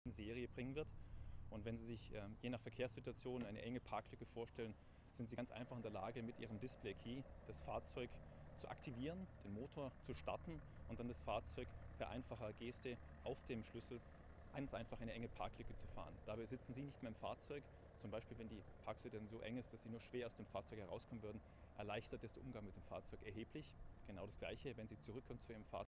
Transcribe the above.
in Serie bringen wird. Und wenn Sie sich je nach Verkehrssituation eine enge Parklücke vorstellen, sind Sie ganz einfach in der Lage, mit Ihrem Display-Key das Fahrzeug zu aktivieren, den Motor zu starten und dann das Fahrzeug per einfacher Geste auf dem Schlüssel ganz einfach in eine enge Parklücke zu fahren. Dabei sitzen Sie nicht mehr im Fahrzeug. Zum Beispiel, wenn die Parksituation so eng ist, dass Sie nur schwer aus dem Fahrzeug herauskommen würden, erleichtert das den Umgang mit dem Fahrzeug erheblich. Genau das Gleiche, wenn Sie zurückkommen zu Ihrem Fahrzeug.